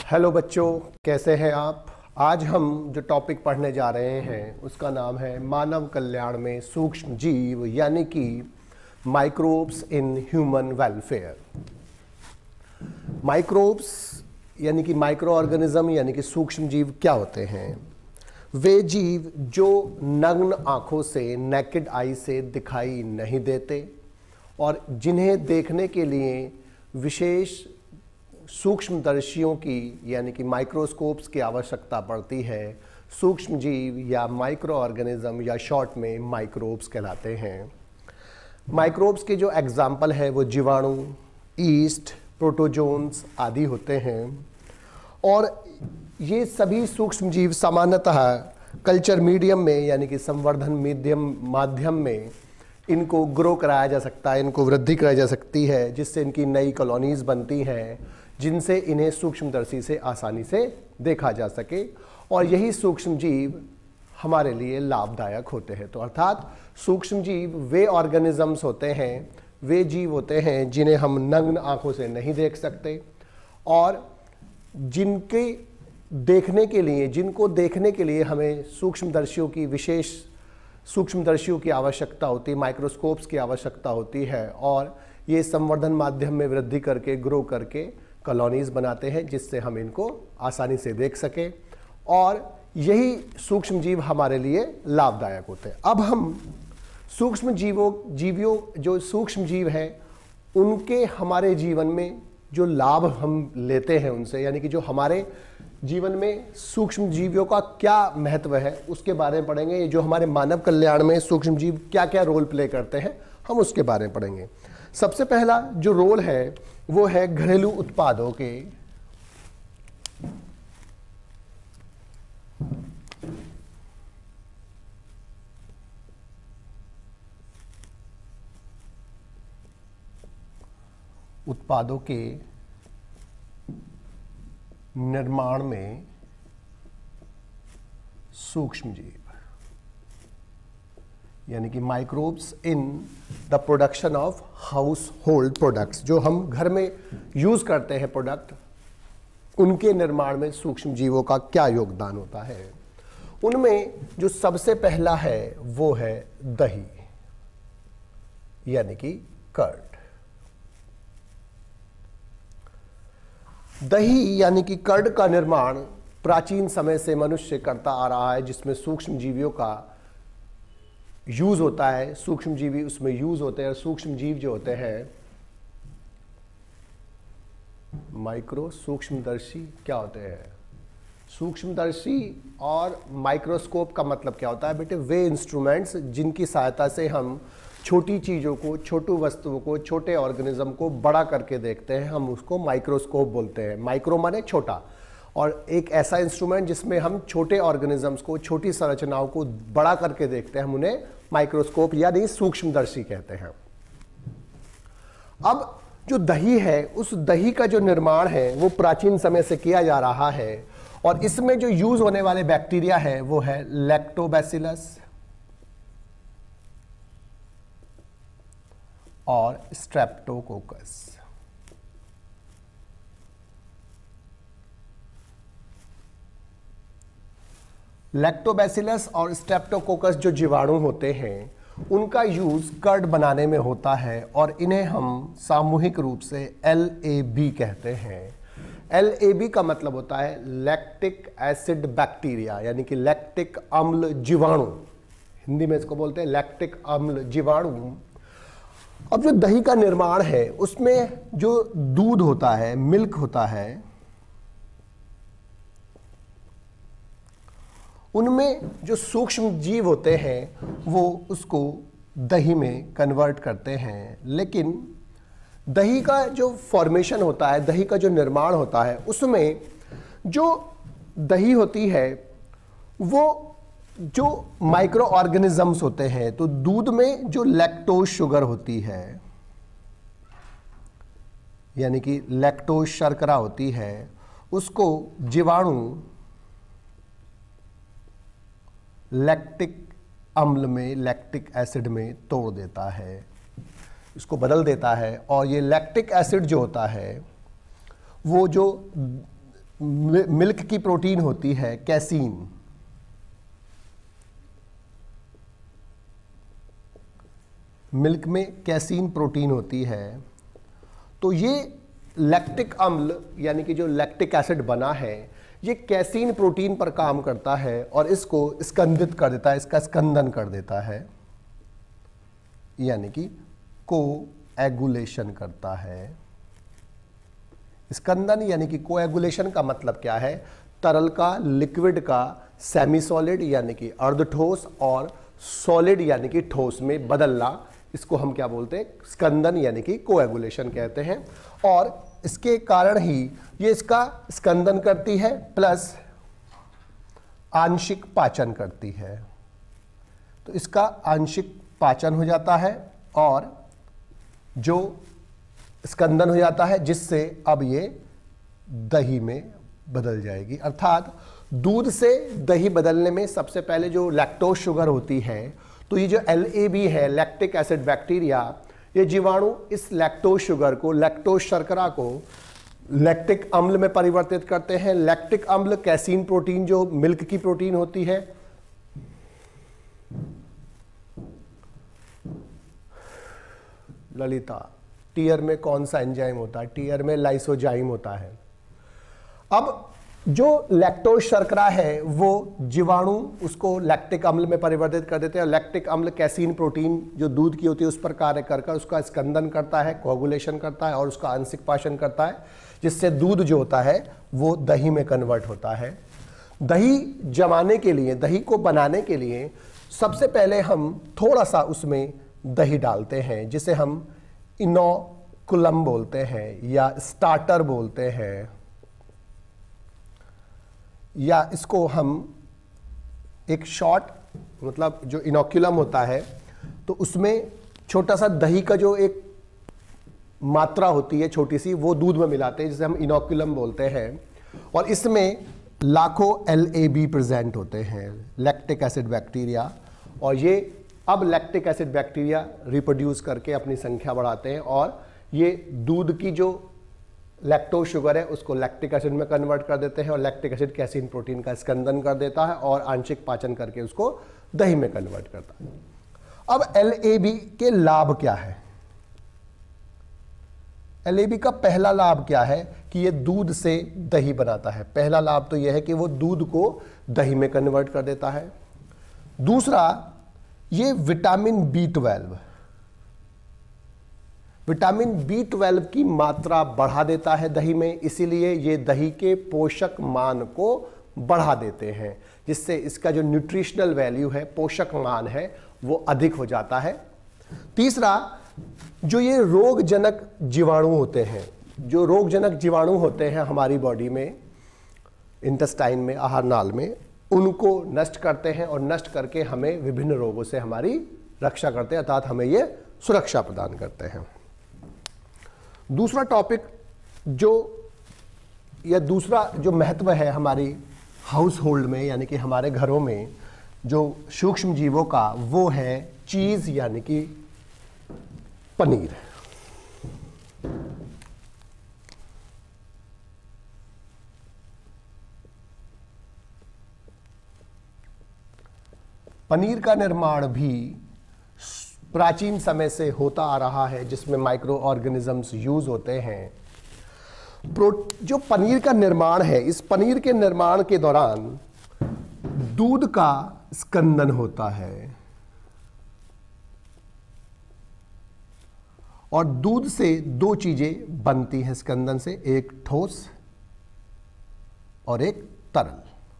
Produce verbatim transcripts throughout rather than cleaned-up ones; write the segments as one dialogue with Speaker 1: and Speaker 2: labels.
Speaker 1: Hello बच्चों, कैसे हैं आप। आज हम जो टॉपिक पढ़ने जा रहे हैं उसका नाम है मानव कल्याण में सूक्ष्म जीव, यानी कि microbes in human welfare. Microbes यानी कि माइक्रो ऑर्गेनिज्म यानी कि सूक्ष्म जीव क्या होते हैं? वे जीव जो नग्न आंखों से, नेकेड आई से दिखाई नहीं देते और जिन्हें देखने के लिए विशेष सूक्ष्मदर्शियों की यानी कि माइक्रोस्कोप्स की आवश्यकता पड़ती है। सूक्ष्म जीव या माइक्रो ऑर्गेनिज्म या शॉर्ट में माइक्रोब्स कहलाते हैं। माइक्रोब्स के जो एग्जाम्पल है वो जीवाणु, ईस्ट, प्रोटोजोन्स आदि होते हैं। और ये सभी सूक्ष्म जीव सामान्यतः कल्चर मीडियम में यानी कि संवर्धन मीडियम माध्यम में इनको ग्रो कराया जा सकता है, इनको वृद्धि कराई जा सकती है, जिससे इनकी नई कॉलोनीज बनती हैं, जिनसे इन्हें सूक्ष्मदर्शी से आसानी से देखा जा सके। और यही सूक्ष्म जीव हमारे लिए लाभदायक होते हैं। तो अर्थात सूक्ष्म जीव वे ऑर्गेनिजम्स होते हैं, वे जीव होते हैं जिन्हें हम नग्न आंखों से नहीं देख सकते और जिनके देखने के लिए जिनको देखने के लिए हमें सूक्ष्मदर्शियों की विशेष सूक्ष्मदर्शियों की आवश्यकता होती है, माइक्रोस्कोप्स की आवश्यकता होती है। और ये संवर्धन माध्यम में वृद्धि करके, ग्रो करके कॉलोनीज बनाते हैं, जिससे हम इनको आसानी से देख सकें। और यही सूक्ष्म जीव हमारे लिए लाभदायक होते हैं। अब हम सूक्ष्म जीवों जीवियों जो सूक्ष्म जीव हैं उनके हमारे जीवन में जो लाभ हम लेते हैं उनसे, यानी कि जो हमारे जीवन में सूक्ष्म जीवियों का क्या महत्व है उसके बारे में पढ़ेंगे। ये जो हमारे मानव कल्याण में सूक्ष्म जीव क्या क्या रोल प्ले करते हैं हम उसके बारे में पढ़ेंगे। सबसे पहला जो रोल है वो है घरेलू उत्पादों के। उत्पादों के निर्माण में सूक्ष्म जीव यानी कि microbes in the production of household products, जो हम घर में यूज करते हैं प्रोडक्ट, उनके निर्माण में सूक्ष्म जीवों का क्या योगदान होता है। उनमें जो सबसे पहला है वो है दही यानी कि कर्ड। दही यानी कि कर्ड का निर्माण प्राचीन समय से मनुष्य करता आ रहा है, जिसमें सूक्ष्म जीवियों का यूज होता है। सूक्ष्म जीवी उसमें यूज होते हैं और सूक्ष्म जीव जो होते हैं माइक्रो सूक्ष्मदर्शी क्या होते हैं? सूक्ष्मदर्शी और माइक्रोस्कोप का मतलब क्या होता है बेटे? वे इंस्ट्रूमेंट्स जिनकी सहायता से हम छोटी चीज़ों को, छोटी वस्तुओं को, छोटे ऑर्गेनिज्म को बड़ा करके देखते हैं, हम उसको माइक्रोस्कोप बोलते हैं। माइक्रो माने छोटा, और एक ऐसा इंस्ट्रूमेंट जिसमें हम छोटे ऑर्गेनिजम्स को, छोटी संरचनाओं को बड़ा करके देखते हैं, हम उन्हें माइक्रोस्कोप यानी सूक्ष्मदर्शी कहते हैं। अब जो दही है, उस दही का जो निर्माण है वो प्राचीन समय से किया जा रहा है और इसमें जो यूज होने वाले बैक्टीरिया है वो है लैक्टोबैसिलस और स्ट्रेप्टोकोकस। लैक्टोबैसिलस और स्ट्रेप्टोकोकस जो जीवाणु होते हैं उनका यूज कर्ड बनाने में होता है और इन्हें हम सामूहिक रूप से एल ए बी कहते हैं। एल ए बी का मतलब होता है लैक्टिक एसिड बैक्टीरिया यानी कि लैक्टिक अम्ल जीवाणु, हिंदी में इसको बोलते हैं लैक्टिक अम्ल जीवाणु। अब जो दही का निर्माण है उसमें जो दूध होता है, मिल्क होता है, उनमें जो सूक्ष्म जीव होते हैं वो उसको दही में कन्वर्ट करते हैं। लेकिन दही का जो फॉर्मेशन होता है, दही का जो निर्माण होता है, उसमें जो दही होती है वो जो माइक्रो ऑर्गेनिजम्स होते हैं, तो दूध में जो लैक्टोज शुगर होती है यानी कि लैक्टोज शर्करा होती है, उसको जीवाणु लैक्टिक अम्ल में, लैक्टिक एसिड में तोड़ देता है, इसको बदल देता है। और ये लैक्टिक एसिड जो होता है वो जो मिल्क की प्रोटीन होती है कैसीन। मिल्क में कैसीन प्रोटीन होती है, तो ये लैक्टिक अम्ल यानी कि जो लैक्टिक एसिड बना है ये कैसीन प्रोटीन पर काम करता है और इसको स्कंदित कर देता है, इसका स्कंदन कर देता है, यानी कि कोएगुलेशन करता है। स्कंदन यानी कि कोएगुलेशन का मतलब क्या है? तरल का लिक्विड का सेमी सॉलिड यानी कि अर्धठोस और सॉलिड यानी कि ठोस में बदलना, इसको हम क्या बोलते हैं? स्कंदन यानी कि कोएगुलेशन कहते हैं। और इसके कारण ही ये इसका स्कंदन करती है प्लस आंशिक पाचन करती है। तो इसका आंशिक पाचन हो जाता है और जो स्कंदन हो जाता है, जिससे अब ये दही में बदल जाएगी। अर्थात दूध से दही बदलने में सबसे पहले जो लैक्टोज शुगर होती है, तो ये जो एल ए बी है, लैक्टिक एसिड बैक्टीरिया, ये जीवाणु इस लैक्टोज शुगर को, लैक्टोज शर्करा को लैक्टिक अम्ल में परिवर्तित करते हैं। लैक्टिक अम्ल कैसीन प्रोटीन जो मिल्क की प्रोटीन होती है, ललिता, टीयर में कौन सा एंजाइम होता है? टीयर में लाइसोजाइम होता है। अब जो लैक्टोज शर्करा है वो जीवाणु उसको लैक्टिक अम्ल में परिवर्तित कर देते हैं। लैक्टिक अम्ल कैसीन प्रोटीन जो दूध की होती है उस पर कार्य कर कर उसका स्कंदन करता है, कोएगुलेशन करता है और उसका आंशिक पाचन करता है, जिससे दूध जो होता है वो दही में कन्वर्ट होता है। दही जमाने के लिए, दही को बनाने के लिए सबसे पहले हम थोड़ा सा उसमें दही डालते हैं, जिसे हम इनोकुलम बोलते हैं या स्टार्टर बोलते हैं, या इसको हम एक शॉट, मतलब जो इनोकुलम होता है तो उसमें छोटा सा दही का जो एक मात्रा होती है छोटी सी, वो दूध में मिलाते हैं, जिसे हम इनोकुलम बोलते हैं। और इसमें लाखों एल ए बी प्रेजेंट होते हैं, लैक्टिक एसिड बैक्टीरिया, और ये अब लैक्टिक एसिड बैक्टीरिया रिप्रोड्यूस करके अपनी संख्या बढ़ाते हैं और ये दूध की जो लैक्टोज शुगर है उसको लैक्टिक एसिड में कन्वर्ट कर देते हैं और लैक्टिक एसिड कैसीन प्रोटीन का स्कंदन कर देता है और आंशिक पाचन करके उसको दही में कन्वर्ट करता है। अब एल ए बी के लाभ क्या है? एल ए बी का पहला लाभ क्या है कि ये दूध से दही बनाता है। पहला लाभ तो यह है कि वो दूध को दही में कन्वर्ट कर देता है। दूसरा, ये vitamin B twelve vitamin B twelve की मात्रा बढ़ा देता है दही में, इसीलिए ये दही के पोषक मान को बढ़ा देते हैं, जिससे इसका जो न्यूट्रिशनल वैल्यू है, पोषक मान है, वो अधिक हो जाता है। तीसरा, जो ये रोगजनक जीवाणु होते हैं, जो रोगजनक जीवाणु होते हैं हमारी बॉडी में, इंटेस्टाइन में, आहार नाल में, उनको नष्ट करते हैं और नष्ट करके हमें विभिन्न रोगों से हमारी रक्षा करते हैं, अर्थात हमें ये सुरक्षा प्रदान करते हैं। दूसरा टॉपिक जो या दूसरा जो महत्व है हमारी हाउस होल्ड में, यानी कि हमारे घरों में जो सूक्ष्म जीवों का, वो है चीज यानी कि पनीर। पनीर का निर्माण भी प्राचीन समय से होता आ रहा है, जिसमें माइक्रो ऑर्गेनिजम्स यूज होते हैं। जो पनीर का निर्माण है, इस पनीर के निर्माण के दौरान दूध का स्कंदन होता है और दूध से दो चीजें बनती हैं स्कंदन से, एक ठोस और एक तरल।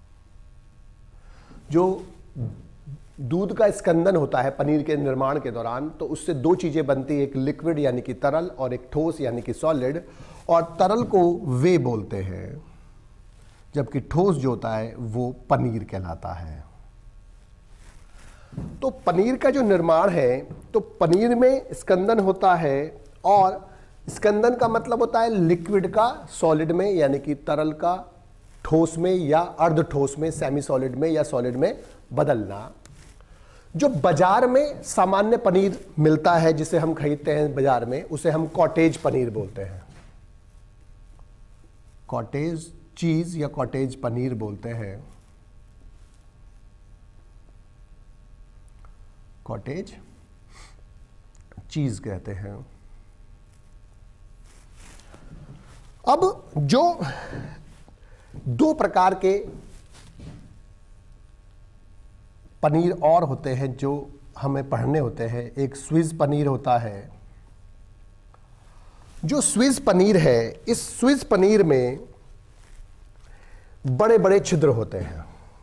Speaker 1: जो दूध का स्कंदन होता है पनीर के निर्माण के दौरान, तो उससे दो चीजें बनती है, एक लिक्विड यानी कि तरल और एक ठोस यानी कि सॉलिड। और तरल को वे बोलते हैं, जबकि ठोस जो होता है वो पनीर कहलाता है। तो पनीर का जो निर्माण है, तो पनीर में स्कंदन होता है, और स्कंदन का मतलब होता है लिक्विड का सॉलिड में, यानी कि तरल का ठोस में या अर्ध ठोस में, सेमी सॉलिड में या सॉलिड में बदलना। जो बाजार में सामान्य पनीर मिलता है, जिसे हम खरीदते हैं बाजार में, उसे हम कॉटेज पनीर बोलते हैं। कॉटेज चीज या कॉटेज पनीर बोलते हैं, कॉटेज चीज कहते हैं। अब जो दो प्रकार के पनीर और होते हैं जो हमें पढ़ने होते हैं, एक स्विस पनीर होता है। जो स्विस पनीर है, इस स्विस पनीर में बड़े बड़े छिद्र होते हैं,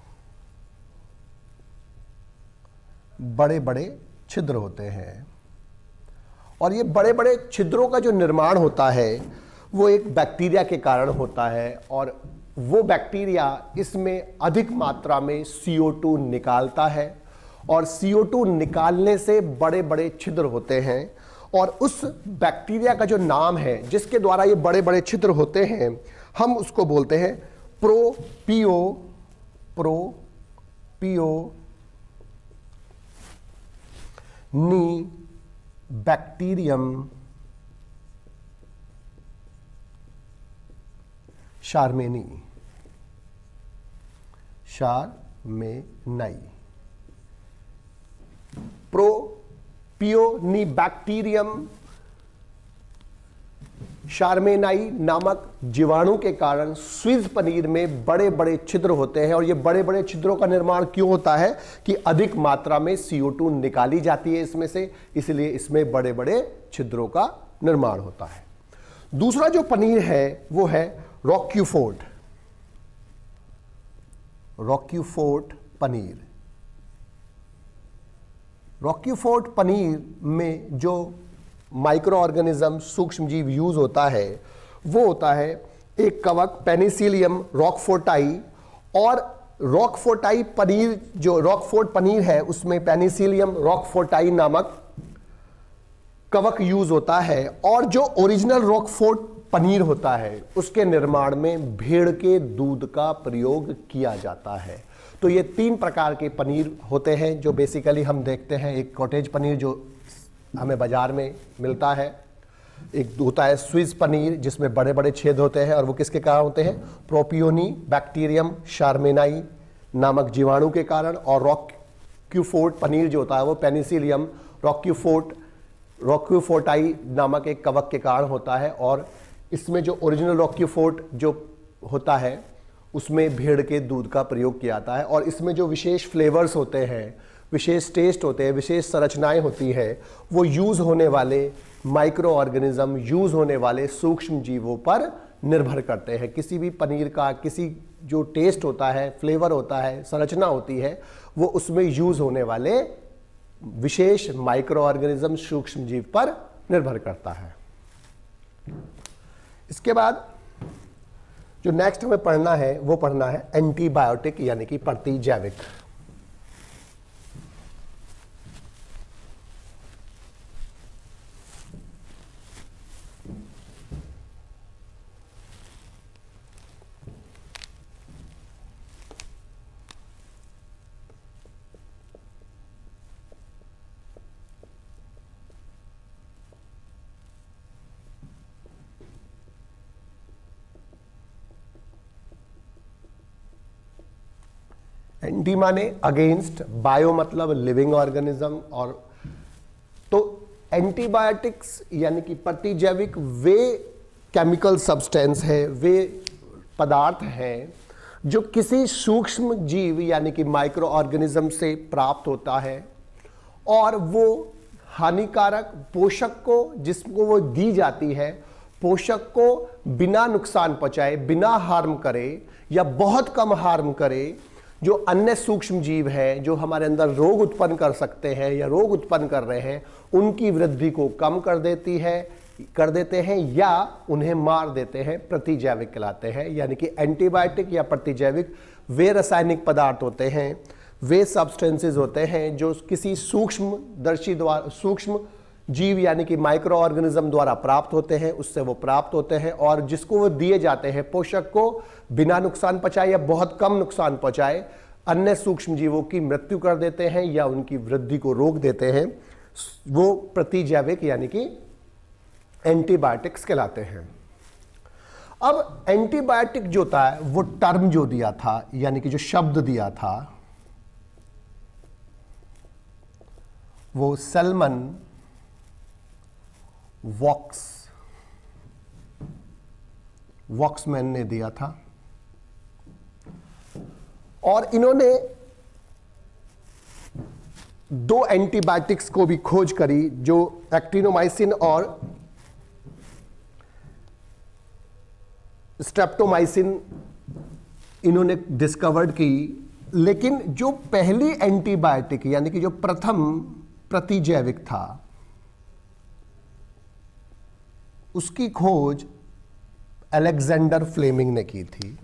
Speaker 1: बड़े बड़े छिद्र होते हैं, और ये बड़े बड़े छिद्रों का जो निर्माण होता है वो एक बैक्टीरिया के कारण होता है, और वो बैक्टीरिया इसमें अधिक मात्रा में सी ओ टू निकालता है, और सी ओ टू निकालने से बड़े बड़े छिद्र होते हैं, और उस बैक्टीरिया का जो नाम है जिसके द्वारा ये बड़े बड़े छिद्र होते हैं, हम उसको बोलते हैं प्रोपियो प्रोपियो नी बैक्टीरियम शारमेनी शारमेनाई। प्रोपियोनिबैक्टीरियम शारमेनाई नामक जीवाणु के कारण स्विस पनीर में बड़े बड़े छिद्र होते हैं, और ये बड़े बड़े छिद्रों का निर्माण क्यों होता है कि अधिक मात्रा में सी ओ टू निकाली जाती है इसमें से, इसलिए इसमें बड़े बड़े छिद्रों का निर्माण होता है। दूसरा जो पनीर है वो है रॉक्यूफोर्ट रॉक्यूफोर्ट पनीर। रॉक्यूफोर्ट पनीर में जो माइक्रो ऑर्गेनिज्म सूक्ष्म जीव यूज होता है वो होता है एक कवक पेनिसिलियम रॉकफोर्टाई, और रॉकफोर्टाई पनीर, जो रॉकफोर्ट पनीर है उसमें पेनिसिलियम रॉकफोर्टाई नामक कवक यूज होता है, और जो ओरिजिनल रॉकफोर्ट पनीर होता है उसके निर्माण में भेड़ के दूध का प्रयोग किया जाता है। तो ये तीन प्रकार के पनीर होते हैं जो बेसिकली हम देखते हैं। एक कॉटेज पनीर जो हमें बाजार में मिलता है, एक होता है स्विस पनीर जिसमें बड़े बड़े छेद होते हैं, और वो किसके कारण होते हैं? प्रोपियोनी बैक्टीरियम शारमेनाई नामक जीवाणु के कारण, और रॉक्यूफोर्ट पनीर जो होता है वो पेनिसिलियम रॉक्यूफोर्ट रॉक्यूफोर्टाई नामक एक कवक के कारण होता है, और इसमें जो ओरिजिनल रॉक्यूफोर्ट जो होता है उसमें भेड़ के दूध का प्रयोग किया जाता है, और इसमें जो विशेष फ्लेवर्स होते हैं, विशेष टेस्ट होते हैं, विशेष संरचनाएं होती है, वो यूज होने वाले माइक्रो ऑर्गेनिज्म, यूज होने वाले सूक्ष्म जीवों पर निर्भर करते हैं। किसी भी पनीर का किसी जो टेस्ट होता है, फ्लेवर होता है, संरचना होती है, वो उसमें यूज होने वाले विशेष माइक्रो ऑर्गेनिज्म सूक्ष्म जीव पर निर्भर करता है। इसके बाद जो नेक्स्ट हमें पढ़ना है वो पढ़ना है एंटीबायोटिक यानी कि प्रतिजैविक। एंटी माने अगेंस्ट, बायो मतलब लिविंग ऑर्गेनिज्म, और तो एंटीबायोटिक्स यानी कि प्रतिजैविक वे केमिकल सब्सटेंस है, वे पदार्थ हैं जो किसी सूक्ष्म जीव यानी कि माइक्रो ऑर्गेनिज्म से प्राप्त होता है, और वो हानिकारक पोषक को जिसको वो दी जाती है, पोषक को बिना नुकसान पहुंचाए, बिना हार्म करे या बहुत कम हार्म करे, जो अन्य सूक्ष्म जीव हैं जो हमारे अंदर रोग उत्पन्न कर सकते हैं या रोग उत्पन्न कर रहे हैं, उनकी वृद्धि को कम कर देती है कर देते हैं या उन्हें मार देते हैं, प्रतिजैविक कहलाते हैं। यानी कि एंटीबायोटिक या प्रतिजैविक वे रासायनिक पदार्थ होते हैं, वे सब्सटेंसेस होते हैं जो किसी सूक्ष्मदर्शी द्वारा, सूक्ष्म जीव यानी कि माइक्रो ऑर्गेनिज्म द्वारा प्राप्त होते हैं, उससे वो प्राप्त होते हैं, और जिसको वो दिए जाते हैं पोषक को बिना नुकसान पहुंचाए या बहुत कम नुकसान पहुंचाए अन्य सूक्ष्म जीवों की मृत्यु कर देते हैं या उनकी वृद्धि को रोक देते हैं, वो प्रतिजैविक यानी कि एंटीबायोटिक्स कहलाते हैं। अब एंटीबायोटिक जो था वो टर्म जो दिया था यानी कि जो शब्द दिया था वो सेल्मन वॉक्स वॉक्समैन ने दिया था और इन्होंने दो एंटीबायोटिक्स को भी खोज करी जो एक्टिनोमाइसिन और स्ट्रेप्टोमाइसिन इन्होंने डिस्कवर्ड की। लेकिन जो पहली एंटीबायोटिक यानी कि जो प्रथम प्रतिजैविक था उसकी खोज अलेक्जेंडर फ्लेमिंग ने की थी।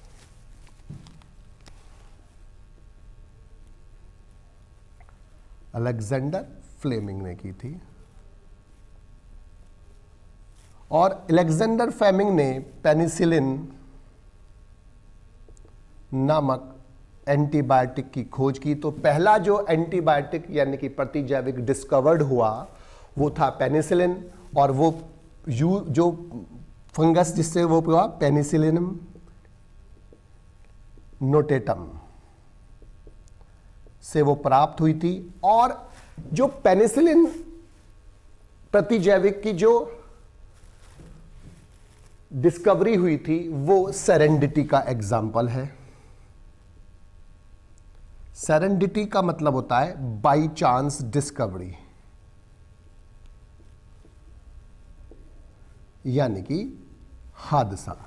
Speaker 1: अलेक्जेंडर फ्लेमिंग ने की थी और अलेक्जेंडर फ्लेमिंग ने पेनिसिलिन नामक एंटीबायोटिक की खोज की। तो पहला जो एंटीबायोटिक यानी कि प्रतिजैविक डिस्कवर्ड हुआ वो था पेनिसिलिन और वो यू जो फंगस जिससे वो हुआ पेनिसिलिनम नोटेटम से वो प्राप्त हुई थी। और जो पेनिसिलिन प्रतिजैविक की जो डिस्कवरी हुई थी वो सेरेंडिटी का एग्जाम्पल है। सेरेंडिटी का मतलब होता है बाई चांस डिस्कवरी, यानी कि हादसा,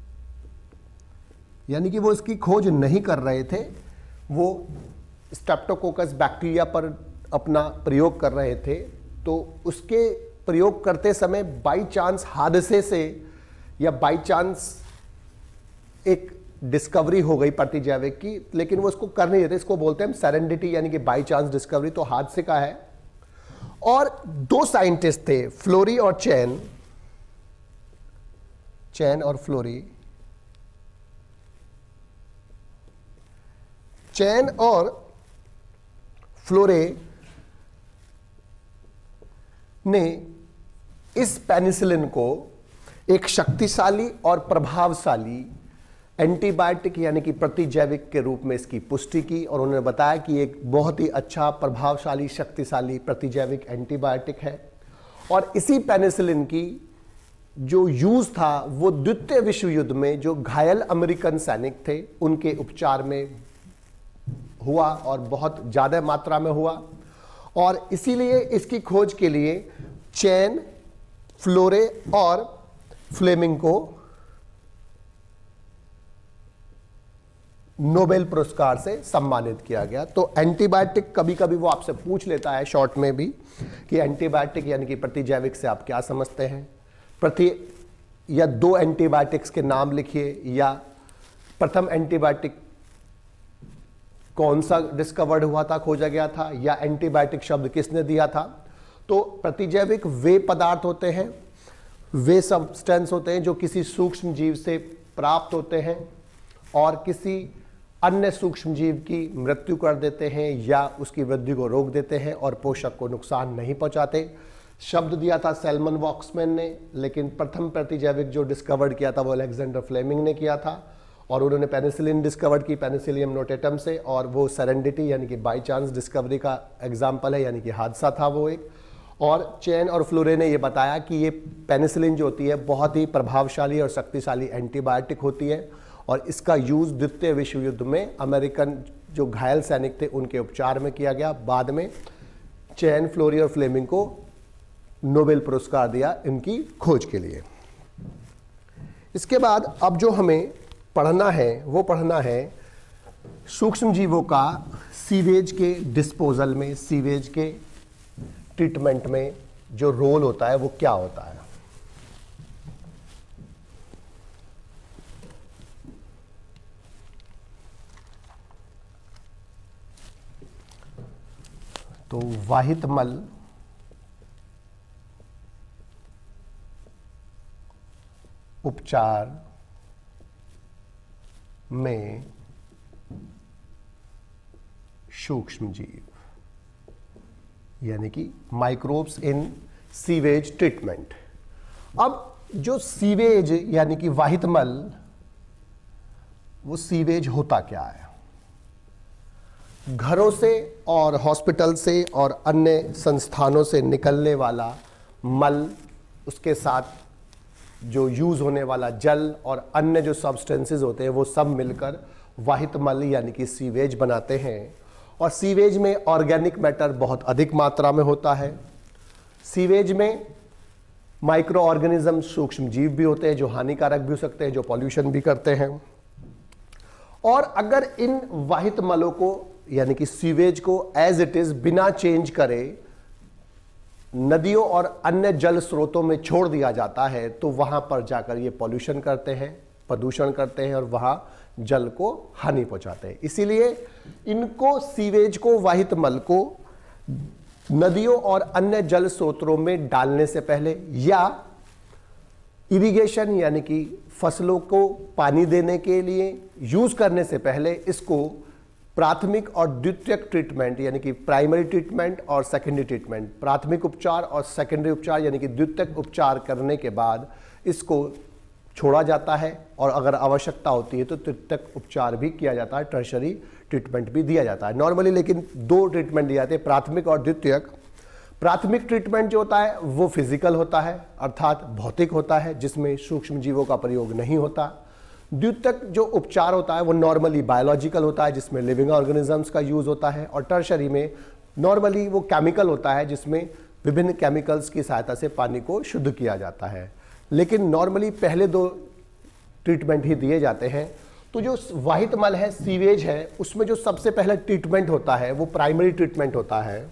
Speaker 1: यानी कि वो इसकी खोज नहीं कर रहे थे, वो स्ट्रेप्टोकोकस बैक्टीरिया पर अपना प्रयोग कर रहे थे। तो उसके प्रयोग करते समय बाई चांस हादसे से या बाई चांस एक डिस्कवरी हो गई प्रतिजैविक की, लेकिन वो इसको कर नहीं रहे। इसको बोलते हैं सेरेंडिटी यानी कि बाई चांस डिस्कवरी, तो हादसे का है। और दो साइंटिस्ट थे, फ्लोरी और चैन चैन और फ्लोरी चैन और फ्लोरे ने इस पेनिसिलिन को एक शक्तिशाली और प्रभावशाली एंटीबायोटिक यानी कि प्रतिजैविक के रूप में इसकी पुष्टि की और उन्होंने बताया कि एक बहुत ही अच्छा प्रभावशाली शक्तिशाली प्रतिजैविक एंटीबायोटिक है। और इसी पेनिसिलिन की जो यूज था वो द्वितीय विश्व युद्ध में जो घायल अमेरिकन सैनिक थे उनके उपचार में हुआ और बहुत ज्यादा मात्रा में हुआ। और इसीलिए इसकी खोज के लिए चैन, फ्लोरे और फ्लेमिंग को नोबेल पुरस्कार से सम्मानित किया गया। तो एंटीबायोटिक कभी कभी वो आपसे पूछ लेता है शॉर्ट में भी कि एंटीबायोटिक यानी कि प्रतिजैविक से आप क्या समझते हैं। प्रति या दो एंटीबायोटिक्स के नाम लिखिए, या प्रथम एंटीबायोटिक कौन सा डिस्कवर्ड हुआ था, खोजा गया था, या एंटीबायोटिक शब्द किसने दिया था। तो प्रतिजैविक वे पदार्थ होते हैं, वे सब्सटेंस होते हैं जो किसी सूक्ष्म जीव से प्राप्त होते हैं और किसी अन्य सूक्ष्म जीव की मृत्यु कर देते हैं या उसकी वृद्धि को रोक देते हैं और पोषक को नुकसान नहीं पहुंचाते। शब्द दिया था सेल्मन वॉक्समैन ने, लेकिन प्रथम प्रतिजैविक जो डिस्कवर्ड किया था वो अलेक्जेंडर फ्लेमिंग ने किया था और उन्होंने पेनिसिलिन डिस्कवर्ड की पेनिसिलियम नोटेटम से, और वो सेरेंडिटी यानी कि बाई चांस डिस्कवरी का एग्जाम्पल है, यानी कि हादसा था वो एक। और चैन और फ्लोरे ने ये बताया कि ये पेनिसिलिन जो होती है बहुत ही प्रभावशाली और शक्तिशाली एंटीबायोटिक होती है और इसका यूज द्वितीय विश्व युद्ध में अमेरिकन जो घायल सैनिक थे उनके उपचार में किया गया। बाद में चैन, फ्लोरी और फ्लेमिंग को नोबेल पुरस्कार दिया इनकी खोज के लिए। इसके बाद अब जो हमें पढ़ना है वो पढ़ना है सूक्ष्म जीवों का सीवेज के डिस्पोजल में, सीवेज के ट्रीटमेंट में जो रोल होता है वो क्या होता है। तो वाहित मल उपचार में सूक्ष्म जीव यानी कि माइक्रोब्स इन सीवेज ट्रीटमेंट। अब जो सीवेज यानी कि वाहित मल, वो सीवेज होता क्या है? घरों से और हॉस्पिटल से और अन्य संस्थानों से निकलने वाला मल, उसके साथ जो यूज होने वाला जल और अन्य जो सब्सटेंसेस होते हैं वो सब मिलकर वाहित मल यानी कि सीवेज बनाते हैं। और सीवेज में ऑर्गेनिक मैटर बहुत अधिक मात्रा में होता है। सीवेज में माइक्रो ऑर्गेनिज्म, सूक्ष्म जीव भी होते हैं जो हानिकारक भी हो सकते हैं, जो पॉल्यूशन भी करते हैं। और अगर इन वाहित मलों को यानी कि सीवेज को एज इट इज बिना चेंज करे नदियों और अन्य जल स्रोतों में छोड़ दिया जाता है तो वहां पर जाकर ये पॉल्यूशन करते हैं, प्रदूषण करते हैं और वहां जल को हानि पहुंचाते हैं। इसीलिए इनको, सीवेज को, वाहित मल को नदियों और अन्य जल स्रोतों में डालने से पहले या इरिगेशन यानी कि फसलों को पानी देने के लिए यूज करने से पहले इसको प्राथमिक और द्वितीयक ट्रीटमेंट यानी कि प्राइमरी ट्रीटमेंट और सेकेंडरी ट्रीटमेंट, प्राथमिक उपचार और सेकेंडरी उपचार यानी कि द्वितीयक उपचार करने के बाद इसको छोड़ा जाता है और अगर आवश्यकता होती है तो तृतीयक उपचार भी किया जाता है, टर्शरी ट्रीटमेंट भी दिया जाता है नॉर्मली। लेकिन दो ट्रीटमेंट दिए जाते हैं, प्राथमिक और द्वितीयक। प्राथमिक ट्रीटमेंट जो होता है वो फिजिकल होता है, अर्थात भौतिक होता है, जिसमें सूक्ष्म जीवों का प्रयोग नहीं होता। द्वितीयक जो उपचार होता है वो नॉर्मली बायोलॉजिकल होता है, जिसमें लिविंग ऑर्गेनिजम्स का यूज होता है। और टर्शरी में नॉर्मली वो केमिकल होता है, जिसमें विभिन्न केमिकल्स की सहायता से पानी को शुद्ध किया जाता है। लेकिन नॉर्मली पहले दो ट्रीटमेंट ही दिए जाते हैं। तो जो वाहित मल है, सीवेज है, उसमें जो सबसे पहला ट्रीटमेंट होता है वो प्राइमरी ट्रीटमेंट होता है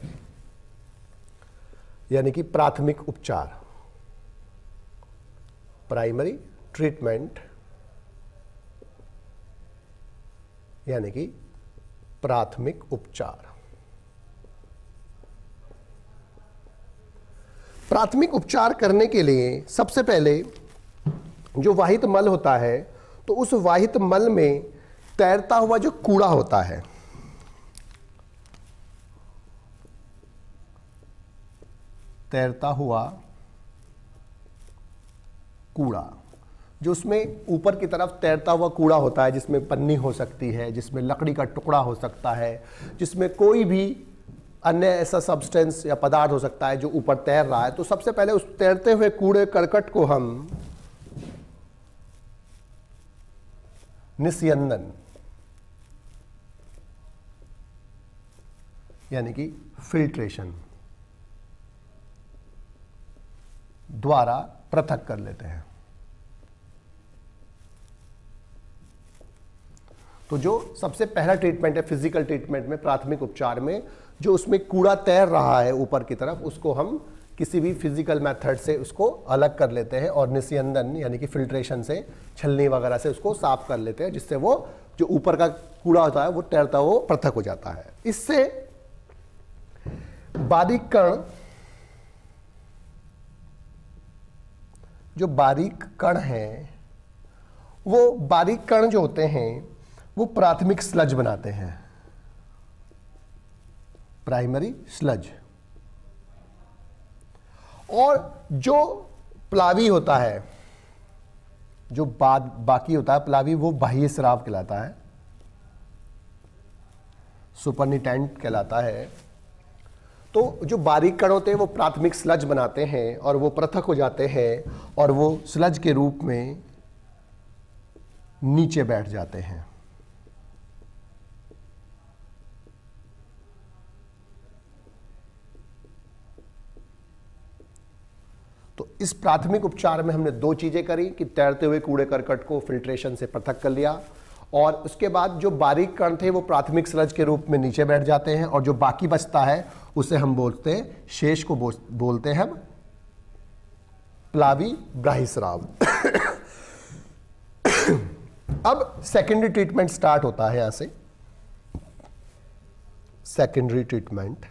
Speaker 1: यानी कि प्राथमिक उपचार, प्राइमरी ट्रीटमेंट यानी कि प्राथमिक उपचार। प्राथमिक उपचार करने के लिए सबसे पहले जो वाहित मल होता है तो उस वाहित मल में तैरता हुआ जो कूड़ा होता है, तैरता हुआ कूड़ा, जो उसमें ऊपर की तरफ तैरता हुआ कूड़ा होता है, जिसमें पन्नी हो सकती है, जिसमें लकड़ी का टुकड़ा हो सकता है, जिसमें कोई भी अन्य ऐसा सब्सटेंस या पदार्थ हो सकता है जो ऊपर तैर रहा है। तो सबसे पहले उस तैरते हुए कूड़े करकट को हम निस्यंदन यानी कि फिल्ट्रेशन द्वारा पृथक कर लेते हैं। तो जो सबसे पहला ट्रीटमेंट है फिजिकल ट्रीटमेंट में, प्राथमिक उपचार में, जो उसमें कूड़ा तैर रहा है ऊपर की तरफ, उसको हम किसी भी फिजिकल मेथड से उसको अलग कर लेते हैं और निस्यंदन यानी कि फिल्ट्रेशन से, छलनी वगैरह से उसको साफ कर लेते हैं, जिससे वो जो ऊपर का कूड़ा होता है वो तैरता वो पृथक हो जाता है। इससे बारीक कण, जो बारीक कण हैं, वो बारीक कण जो होते हैं वो प्राथमिक स्लज बनाते हैं, प्राइमरी स्लज। और जो प्लावी होता है, जो बाद बाकी होता है प्लावी, वो बाह्य स्राव कहलाता है, सुपरनिटेंट कहलाता है। तो जो बारीक कण होते हैं वो प्राथमिक स्लज बनाते हैं और वो पृथक हो जाते हैं और वो स्लज के रूप में नीचे बैठ जाते हैं। तो इस प्राथमिक उपचार में हमने दो चीजें करी कि तैरते हुए कूड़े करकट को फिल्ट्रेशन से पृथक कर लिया और उसके बाद जो बारीक कण थे वो प्राथमिक स्लज के रूप में नीचे बैठ जाते हैं और जो बाकी बचता है उसे हम बोलते हैं, शेष को बोलते हैं हम प्लावी ब्राहिस्राव। अब सेकेंडरी ट्रीटमेंट स्टार्ट होता है यहां से। सेकेंडरी ट्रीटमेंट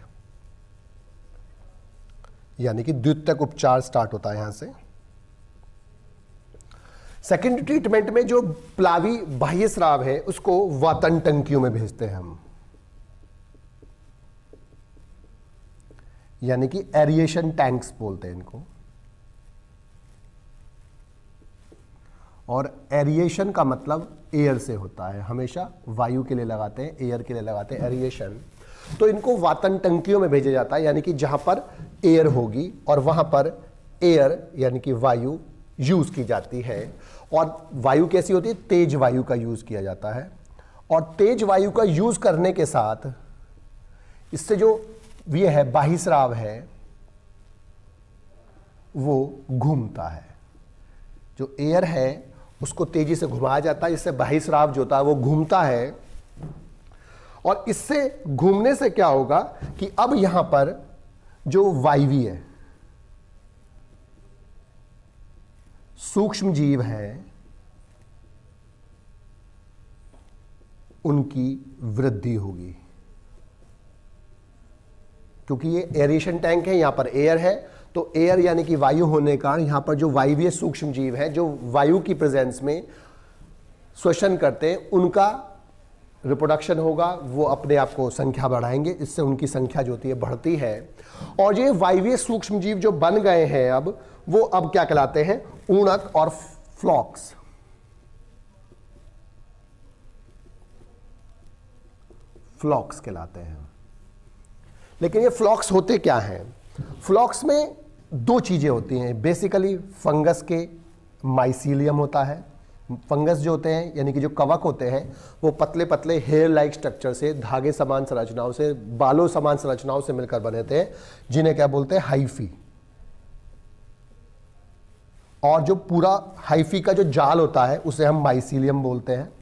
Speaker 1: यानी कि द्वितीयक उपचार स्टार्ट होता है यहां से। सेकेंडरी ट्रीटमेंट में जो प्लावी बाह्य स्राव है उसको वातन टंकियों में भेजते हैं हम, यानी कि एरिएशन टैंक्स बोलते हैं इनको। और एरिएशन का मतलब एयर से होता है, हमेशा वायु के लिए लगाते हैं, एयर के लिए लगाते हैं एरिएशन। तो इनको वातन टंकियों में भेजा जाता है, यानी कि जहां पर एयर होगी और वहां पर एयर यानी कि वायु यूज की जाती है। और वायु कैसी होती है? तेज वायु का यूज किया जाता है। और तेज वायु का यूज करने के साथ इससे जो ये है बाह्यस्राव है वो घूमता है। जो एयर है उसको तेजी से घुमाया जाता है, इससे बाह्यस्राव जो होता है वो घूमता है। और इससे घूमने से क्या होगा कि अब यहां पर जो वायवी है, सूक्ष्म जीव हैं, उनकी वृद्धि होगी। क्योंकि ये एरेशन टैंक है, यहां पर एयर है, तो एयर यानी कि वायु होने का यहां पर जो वायवीय सूक्ष्म जीव हैं जो वायु की प्रेजेंस में श्वसन करते हैं, उनका रिप्रोडक्शन होगा, वो अपने आप को संख्या बढ़ाएंगे, इससे उनकी संख्या जो होती है बढ़ती है। और ये वायवीय सूक्ष्म जीव जो बन गए हैं अब, वो अब क्या कहलाते हैं? ऊणक और फ्लॉक्स। फ्लॉक्स कहलाते हैं। लेकिन ये फ्लॉक्स होते क्या हैं? फ्लॉक्स में दो चीजें होती हैं बेसिकली। फंगस के माइसीलियम होता है। फंगस जो होते हैं यानी कि जो कवक होते हैं वो पतले पतले हेयर लाइक स्ट्रक्चर से, धागे समान संरचनाओं से, बालों समान संरचनाओं से मिलकर बने थे, जिन्हें क्या बोलते हैं? हाइफी। और जो पूरा हाइफी का जो जाल होता है उसे हम माइसीलियम बोलते हैं।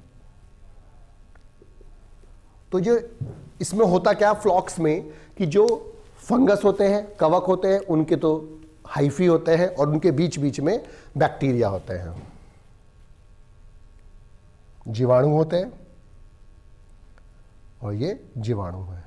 Speaker 1: तो जो इसमें होता क्या फ्लॉक्स में कि जो फंगस होते हैं, कवक होते हैं, उनके तो हाइफी होते हैं और उनके बीच बीच में बैक्टीरिया होते हैं, जीवाणु होते हैं, और ये जीवाणु है।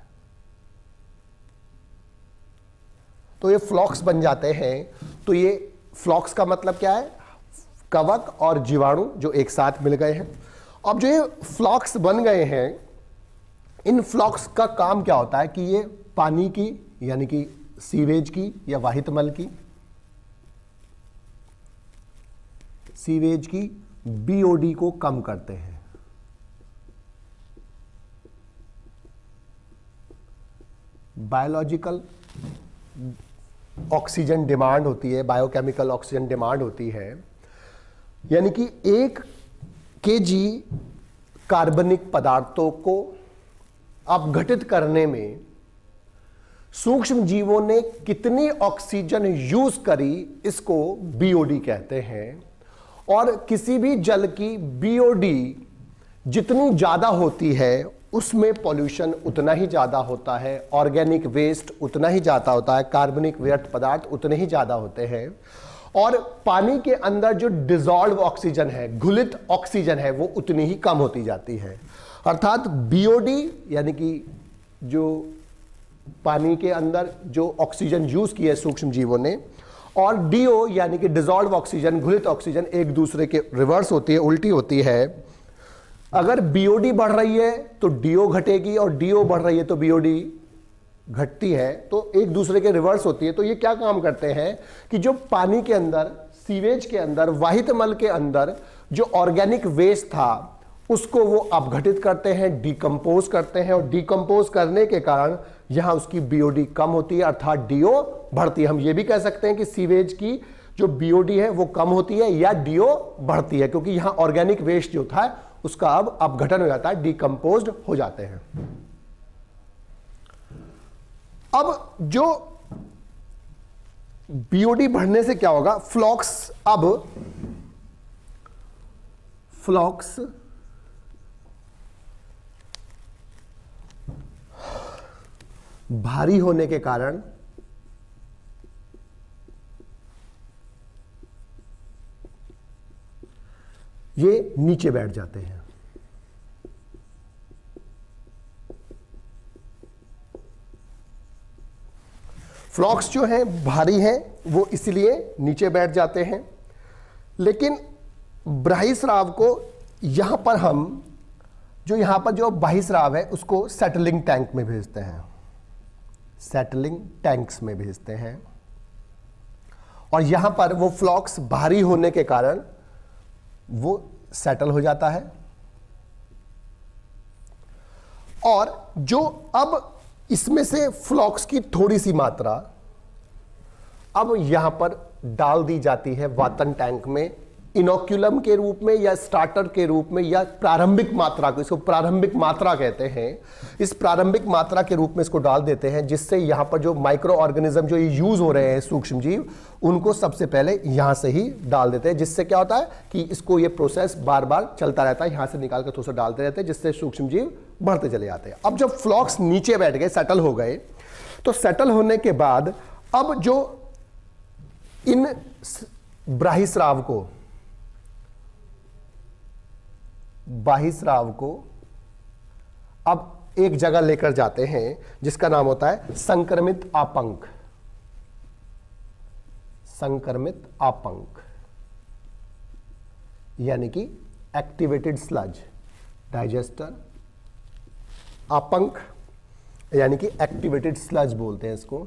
Speaker 1: तो ये फ्लॉक्स बन जाते हैं। तो ये फ्लॉक्स का मतलब क्या है? कवक और जीवाणु जो एक साथ मिल गए हैं। अब जो ये फ्लॉक्स बन गए हैं, इन फ्लॉक्स का काम क्या होता है कि ये पानी की यानी कि सीवेज की या वाहित मल की सीवेज की बीओडी को कम करते हैं। बायोलॉजिकल ऑक्सीजन डिमांड होती है, बायोकेमिकल ऑक्सीजन डिमांड होती है, यानी कि एक केजी कार्बनिक पदार्थों को अपघटित करने में सूक्ष्म जीवों ने कितनी ऑक्सीजन यूज करी, इसको बीओडी कहते हैं। और किसी भी जल की बीओडी जितनी ज्यादा होती है उसमें पॉल्यूशन उतना ही ज्यादा होता है, ऑर्गेनिक वेस्ट उतना ही ज्यादा होता है, कार्बनिक व्यर्थ पदार्थ उतने ही ज्यादा होते हैं। और पानी के अंदर जो डिसॉल्व ऑक्सीजन है, घुलित ऑक्सीजन है, वो उतनी ही कम होती जाती है। अर्थात बीओडी यानी कि जो पानी के अंदर जो ऑक्सीजन यूज की है सूक्ष्म जीवों ने, और डीओ यानी कि डिसॉल्व ऑक्सीजन, घुलित ऑक्सीजन, एक दूसरे के रिवर्स होती है, उल्टी होती है। अगर बीओडी बढ़ रही है तो डीओ घटेगी, और डीओ बढ़ रही है तो बीओडी घटती है, तो एक दूसरे के रिवर्स होती है। तो ये क्या काम करते हैं कि जो पानी के अंदर, सीवेज के अंदर, वाहित मल के अंदर जो ऑर्गेनिक वेस्ट था उसको वो अपघटित करते हैं, डिकम्पोज करते हैं, और डिकम्पोज करने के कारण यहां उसकी बीओडी कम होती है, अर्थात डीओ बढ़ती है। हम ये भी कह सकते हैं कि सीवेज की जो बीओडी है वो कम होती है या डीओ बढ़ती है, क्योंकि यहां ऑर्गेनिक वेस्ट जो था उसका अब अपघटन हो जाता है, डिकम्पोज्ड हो जाते हैं। अब जो बीओडी बढ़ने से क्या होगा? फ्लॉक्स अब फ्लॉक्स भारी होने के कारण ये नीचे बैठ जाते हैं। फ्लॉक्स जो हैं भारी हैं, वो इसलिए नीचे बैठ जाते हैं। लेकिन बहिस्राव को यहां पर हम जो यहां पर जो बहिस्राव है उसको सेटलिंग टैंक में भेजते हैं, सेटलिंग टैंक्स में भेजते हैं। और यहां पर वो फ्लॉक्स भारी होने के कारण वो सेटल हो जाता है। और जो अब इसमें से फ्लॉक्स की थोड़ी सी मात्रा अब यहां पर डाल दी जाती है वातन टैंक में, इनोक्यूलम के रूप में या स्टार्टर के रूप में, या प्रारंभिक मात्रा को, इसको प्रारंभिक मात्रा कहते हैं। इस प्रारंभिक मात्रा के रूप में इसको डाल देते हैं, जिससे यहां पर जो माइक्रो ऑर्गेनिज्म जो ये यूज हो रहे हैं सूक्ष्म जीव, उनको सबसे पहले यहां से ही डाल देते हैं। जिससे क्या होता है कि इसको ये प्रोसेस बार बार चलता रहता है, यहां से निकाल कर थोड़ा सा डालते रहते हैं, जिससे सूक्ष्म जीव बढ़ते चले जाते हैं। अब जब फ्लॉक्स नीचे बैठ गए, सेटल हो गए, तो सेटल होने के बाद अब जो इन बाह्यस्राव को बाह्यस्राव को अब एक जगह लेकर जाते हैं, जिसका नाम होता है संक्रमित आपंक। संक्रमित आपंक यानी कि एक्टिवेटेड स्लज डाइजेस्टर। आपंक यानी कि एक्टिवेटेड स्लज बोलते हैं इसको।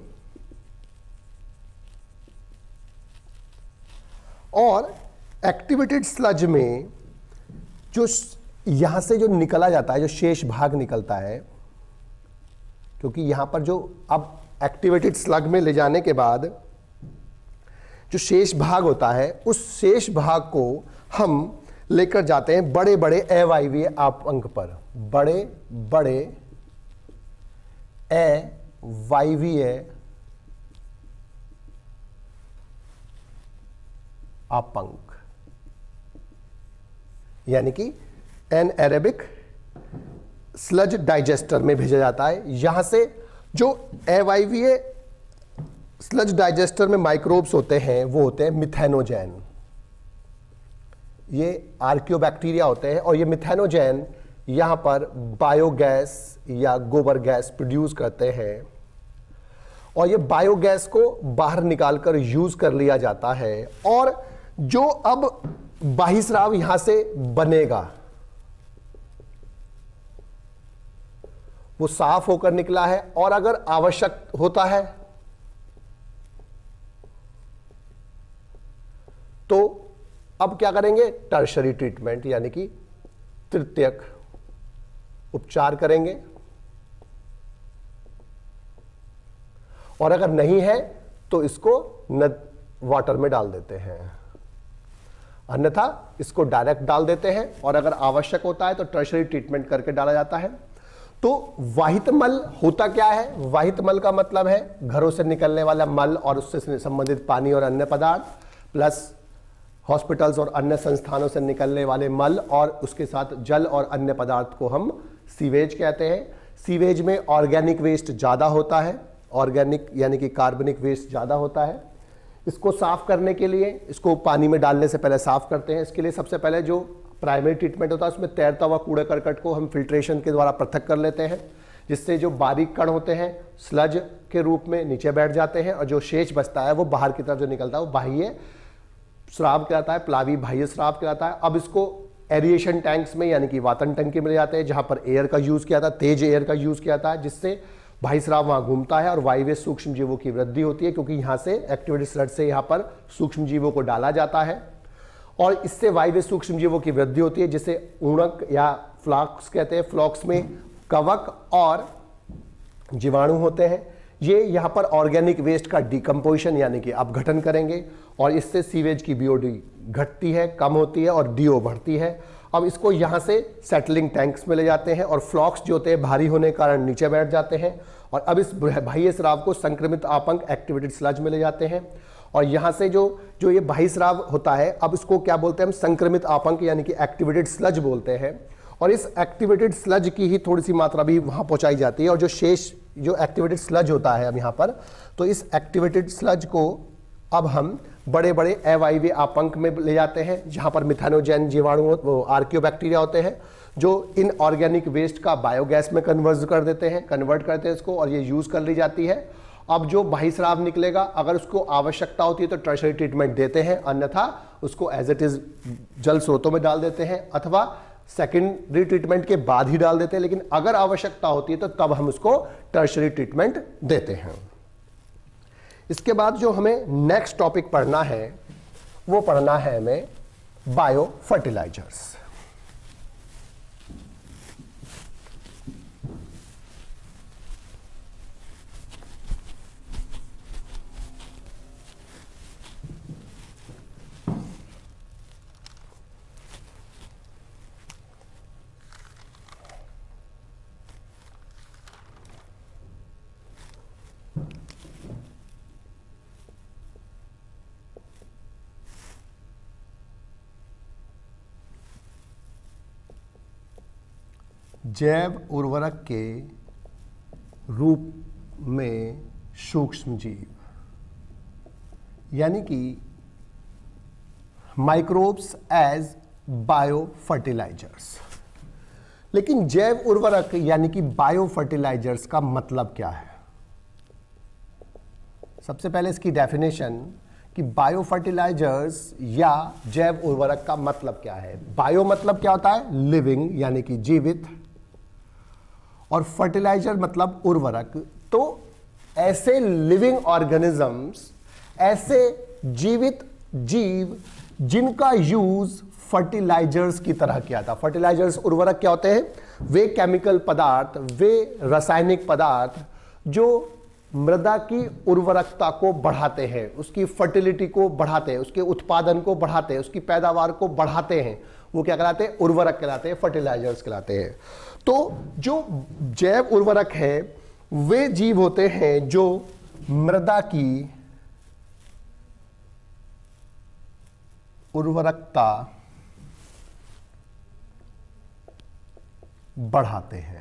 Speaker 1: और एक्टिवेटेड स्लज में जो यहां से जो निकला जाता है, जो शेष भाग निकलता है, क्योंकि यहां पर जो अब एक्टिवेटेड स्लग में ले जाने के बाद जो शेष भाग होता है, उस शेष भाग को हम लेकर जाते हैं बड़े बड़े अवायवीय आपंक पर। बड़े बड़े अवायवीय आपंक यानी कि एनएरेबिक स्लज डाइजेस्टर में भेजा जाता है। यहां से जो अवायवीय स्लज डाइजेस्टर में माइक्रोब्स होते हैं वो होते हैं मिथेनोजेन। ये आर्कियोबैक्टीरिया होते हैं और ये मिथेनोजेन यहां पर बायोगैस या गोबर गैस प्रोड्यूस करते हैं और ये बायोगैस को बाहर निकालकर यूज कर लिया जाता है। और जो अब बाह्यस्राव यहां से बनेगा वो साफ होकर निकला है, और अगर आवश्यक होता है तो अब क्या करेंगे, टर्शरी ट्रीटमेंट यानी कि तृतीयक उपचार करेंगे। और अगर नहीं है तो इसको न वाटर में डाल देते हैं, अन्यथा इसको डायरेक्ट डाल देते हैं। और अगर आवश्यक होता है तो टर्शरी ट्रीटमेंट करके डाला जाता है। तो वाहित मल होता क्या है, वाहित मल का मतलब है घरों से निकलने वाला मल और उससे संबंधित पानी और अन्य पदार्थ, प्लस हॉस्पिटल्स और अन्य संस्थानों से निकलने वाले मल और उसके साथ जल और अन्य पदार्थ को हम सीवेज कहते हैं। सीवेज में ऑर्गेनिक वेस्ट ज़्यादा होता है, ऑर्गेनिक यानी कि कार्बनिक वेस्ट ज़्यादा होता है। इसको साफ करने के लिए इसको पानी में डालने से पहले साफ करते हैं। इसके लिए सबसे पहले जो प्राइमरी ट्रीटमेंट होता है उसमें तैरता हुआ कूड़े करकट को हम फिल्ट्रेशन के द्वारा पृथक कर लेते हैं, जिससे जो बारीक कण होते हैं स्लज के रूप में नीचे बैठ जाते हैं और जो शेष बचता है वो बाहर की तरफ जो निकलता है वो बाह्य स्राव कहलाता है, प्लावी बाह्य स्राव कहलाता है। अब इसको एरिएशन टैंक्स में यानी कि वातन टंकी में ले जाते हैं, जहां पर एयर का यूज किया था, तेज एयर का यूज किया था, जिससे बाह्यस्राव वहां घूमता है और वायवीय सूक्ष्म जीवों की वृद्धि होती है, क्योंकि यहां से एक्टिवेटेड स्लज से यहां पर सूक्ष्म जीवों को डाला जाता है और इससे वायवीय सूक्ष्म जीवों की वृद्धि होती है, जिसे ऊणक या फ्लॉक्स कहते हैं। फ्लॉक्स में कवक और जीवाणु होते हैं। ये यहाँ पर ऑर्गेनिक वेस्ट का डिकम्पोजिशन यानी कि अपघटन करेंगे और इससे सीवेज की बीओडी घटती है, कम होती है और डीओ बढ़ती है। अब इसको यहाँ से सेटलिंग टैंक्स में ले जाते हैं और फ्लॉक्स जो होते हैं भारी होने के कारण नीचे बैठ जाते हैं और अब इस बाह्य स्राव को संक्रमित आपंक एक्टिवेटेड स्लज में ले जाते हैं और यहाँ से जो जो ये बाह्य स्राव होता है अब इसको क्या बोलते हैं हम, संक्रमित आपंक यानी कि एक्टिवेटेड स्लज बोलते हैं। और इस एक्टिवेटेड स्लज की ही थोड़ी सी मात्रा भी वहाँ पहुँचाई जाती है और जो शेष जो एक्टिवेटेड स्लज होता है अब यहाँ पर, तो इस एक्टिवेटेड स्लज को अब हम बड़े बड़े अवायवीय आपंक में ले जाते हैं, जहाँ पर मिथेनोजेन जीवाणु वो आर्कियोबैक्टीरिया होते हैं जो इन ऑर्गेनिक वेस्ट का बायोगैस में कन्वर्ट कर देते हैं कन्वर्ट करते हैं इसको और ये यूज़ कर ली जाती है। अब जो बाह्यस्राव निकलेगा अगर उसको आवश्यकता होती है तो टर्शरी ट्रीटमेंट देते हैं, अन्यथा उसको एज इट इज़ जल स्रोतों में डाल देते हैं अथवा सेकेंडरी ट्रीटमेंट के बाद ही डाल देते हैं, लेकिन अगर आवश्यकता होती है तो तब हम उसको टर्शरी ट्रीटमेंट देते हैं। इसके बाद जो हमें नेक्स्ट टॉपिक पढ़ना है वो पढ़ना है हमें बायो फर्टिलाइजर्स। जैव उर्वरक के रूप में सूक्ष्म जीव यानी कि माइक्रोब्स एज बायो फर्टिलाइजर्स। लेकिन जैव उर्वरक यानी कि बायो फर्टिलाइजर्स का मतलब क्या है? सबसे पहले इसकी डेफिनेशन कि बायो फर्टिलाइजर्स या जैव उर्वरक का मतलब क्या है। बायो मतलब क्या होता है? लिविंग यानी कि जीवित, और फर्टिलाइजर मतलब उर्वरक। तो ऐसे लिविंग ऑर्गेनिजम्स, ऐसे जीवित जीव जिनका यूज फर्टिलाइजर्स की तरह किया था। फर्टिलाइजर्स उर्वरक क्या होते हैं? वे केमिकल पदार्थ, वे रासायनिक पदार्थ जो मृदा की उर्वरकता को बढ़ाते हैं, उसकी फर्टिलिटी को बढ़ाते हैं, उसके उत्पादन को बढ़ाते हैं, उसकी पैदावार को बढ़ाते हैं, वो क्या कहलाते हैं? उर्वरक कहलाते हैं, फर्टिलाइजर्स कहलाते हैं। तो जो जैव उर्वरक है वे जीव होते हैं जो मृदा की उर्वरकता बढ़ाते हैं।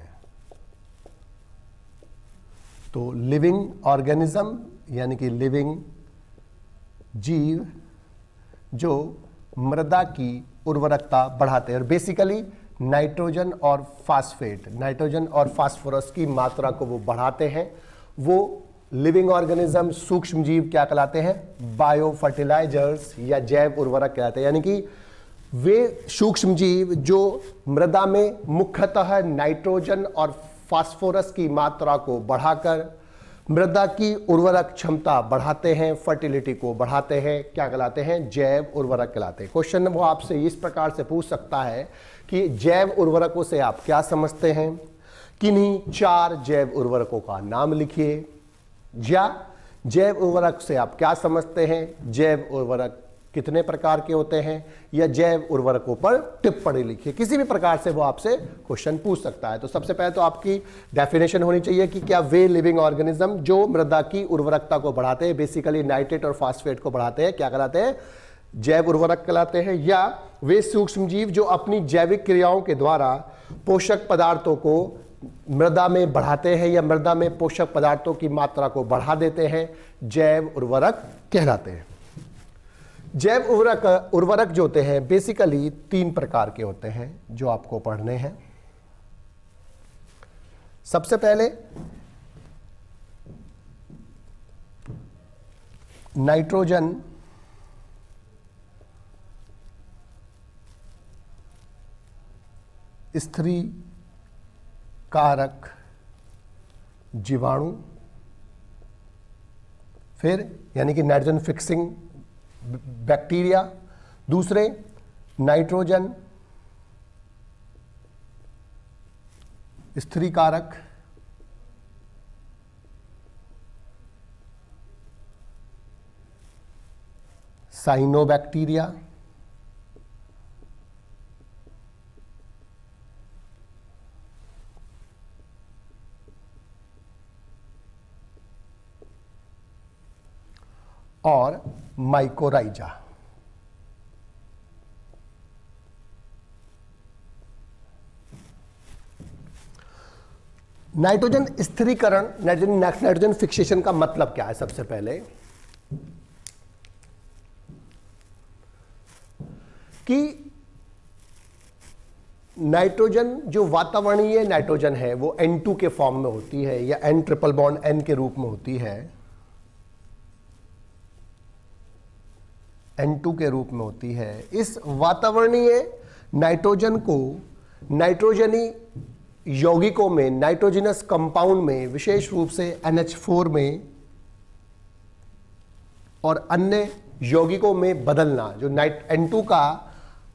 Speaker 1: तो लिविंग ऑर्गेनिज्म यानी कि लिविंग जीव जो मृदा की उर्वरकता बढ़ाते हैं, और बेसिकली नाइट्रोजन और फास्फेट, नाइट्रोजन और फास्फोरस की मात्रा को वो बढ़ाते हैं। वो लिविंग ऑर्गेनिज्म, सूक्ष्म जीव क्या कहलाते हैं? बायो फर्टिलाइजर्स या जैव उर्वरक कहलाते हैं। यानी कि वे सूक्ष्म जीव जो मृदा में मुख्यतः नाइट्रोजन और फास्फोरस की मात्रा को बढ़ाकर मृदा की उर्वरक क्षमता बढ़ाते हैं, फर्टिलिटी को बढ़ाते हैं, क्या कहलाते हैं? जैव उर्वरक कहलाते हैं। क्वेश्चन वो आपसे इस प्रकार से पूछ सकता है कि जैव उर्वरकों से आप क्या समझते हैं? किन्हीं चार जैव उर्वरकों का नाम लिखिए। या जैव उर्वरक से आप क्या समझते हैं? जैव उर्वरक कितने प्रकार के होते हैं? या जैव उर्वरकों पर टिप्पणी लिखिए। किसी भी प्रकार से वो आपसे क्वेश्चन पूछ सकता है। तो सबसे पहले तो आपकी डेफिनेशन होनी चाहिए कि क्या वे लिविंग ऑर्गेनिज्म जो मृदा की उर्वरकता को बढ़ाते हैं, बेसिकली नाइट्रेट और फास्फेट को बढ़ाते हैं, क्या कहलाते हैं? जैव उर्वरक कहलाते हैं। या वे सूक्ष्म जीव जो अपनी जैविक क्रियाओं के द्वारा पोषक पदार्थों को मृदा में बढ़ाते हैं या मृदा में पोषक पदार्थों की मात्रा को बढ़ा देते हैं, जैव उर्वरक कहलाते हैं। जैव उर्वरक उर्वरक जो होते हैं बेसिकली तीन प्रकार के होते हैं जो आपको पढ़ने हैं। सबसे पहले नाइट्रोजन स्थिरी कारक जीवाणु, फिर यानी कि नाइट्रोजन फिक्सिंग बैक्टीरिया, दूसरे नाइट्रोजन स्थिरी कारक साइनोबैक्टीरिया, और माइकोराइजा। नाइट्रोजन स्थिरीकरण, नाइट्रोजन नाइट्रोजन फिक्सेशन का मतलब क्या है? सबसे पहले कि नाइट्रोजन जो वातावरणीय नाइट्रोजन है वो एन टू के फॉर्म में होती है या एन ट्रिपल बॉन्ड एन के रूप में होती है, एन टू के रूप में होती है। इस वातावरणीय नाइट्रोजन को नाइट्रोजनी यौगिकों में, नाइट्रोजनस कंपाउंड में, विशेष रूप से एन एच फोर में और अन्य यौगिकों में बदलना, जो नाइट एन टू का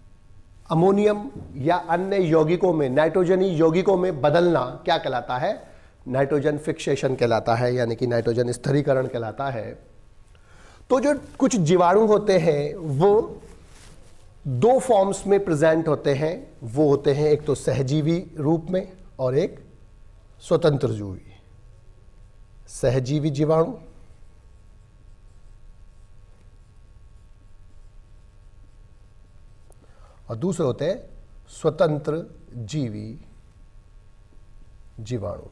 Speaker 1: अमोनियम या अन्य यौगिकों में, नाइट्रोजनी यौगिकों में बदलना क्या कहलाता है? नाइट्रोजन फिक्सेशन कहलाता है, यानी कि नाइट्रोजन स्थिरीकरण कहलाता है। तो जो कुछ जीवाणु होते हैं वो दो फॉर्म्स में प्रेजेंट होते हैं, वो होते हैं एक तो सहजीवी रूप में और एक स्वतंत्र जीवी। सहजीवी जीवाणु और दूसरे होते हैं स्वतंत्र जीवी जीवाणु।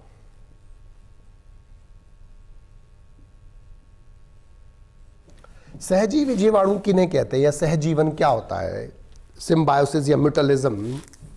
Speaker 1: सहजीवी जीवाणु किन्हें कहते हैं या सहजीवन क्या होता है? सिम्बायोसिस या म्यूटलिज्म,